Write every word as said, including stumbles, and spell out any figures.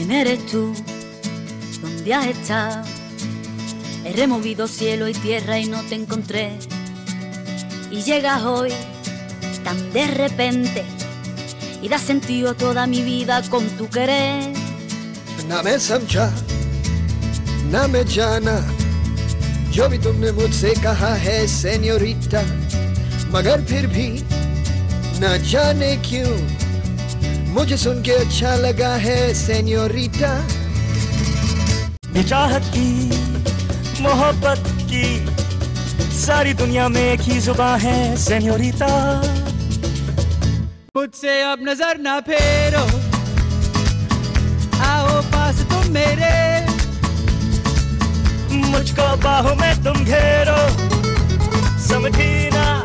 ¿Quién eres tú? ¿Dónde has estado? He removido cielo y tierra y no te encontré. Y llegas hoy tan de repente y das sentido a toda mi vida con tu querer. ना मैं समझा ना मैं जाना जो भी तुमने मुझसे कहा है सेन्योरिटा, मगर फिर भी ना जाने क्यों मुझे सुन के अच्छा लगा है सेन्योरिटा। ये चाहत की मोहब्बत की सारी दुनिया में एक ही जुबान है सेन्योरिटा। मुझसे अब नजर ना फेरो, आओ पास तुम मेरे, मुझको बाहों में तुम घेरो, समझी ना